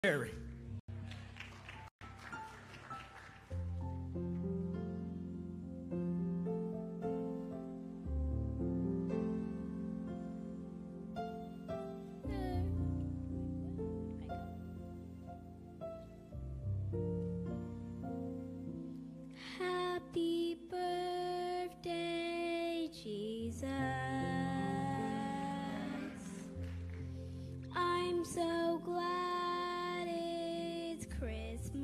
Harry. Happy birthday, Jesus. I'm so glad it's Christmas.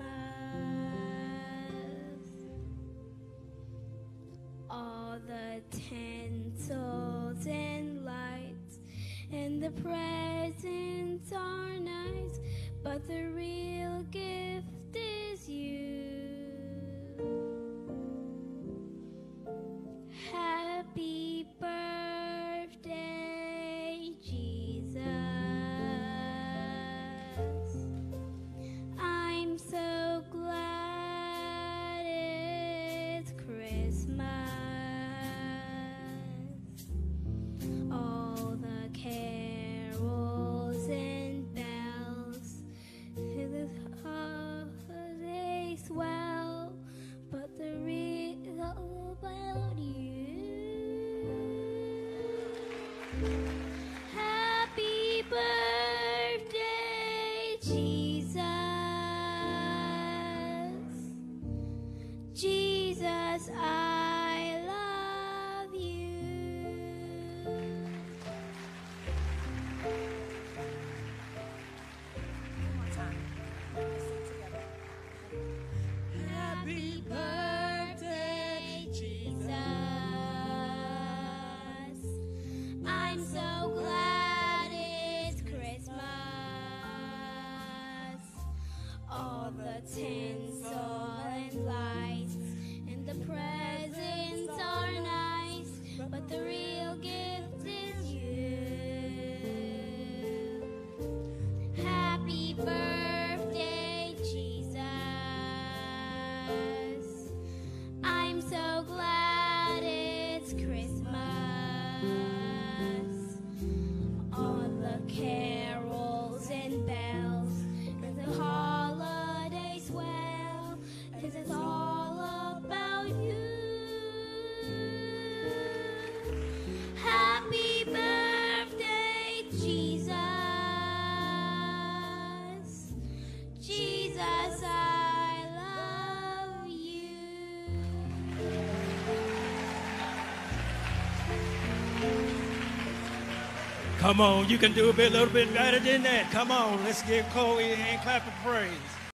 All the tinsels and lights and the presents are nice, but the real gift is you. Happy birthday, Jesus. I'm so glad it's Christmas. All the carols and bells, the holidays swell, but the real about you. Happy birthday, Jesus. Jesus, I love you. One more time. Let's sing together. Happy birthday, Jesus. I'm so glad it's Christmas. All the tinsel and lights and the presents are nice, but the real gift is you. Happy birthday, Jesus. I'm so glad it's Christmas. All the carols and bells and the holidays well, 'cause it's all about you. Happy birthday, Jesus. Jesus, I love you. Come on, you can do a little bit better than that. Come on, let's give Chloe a hand clap of praise.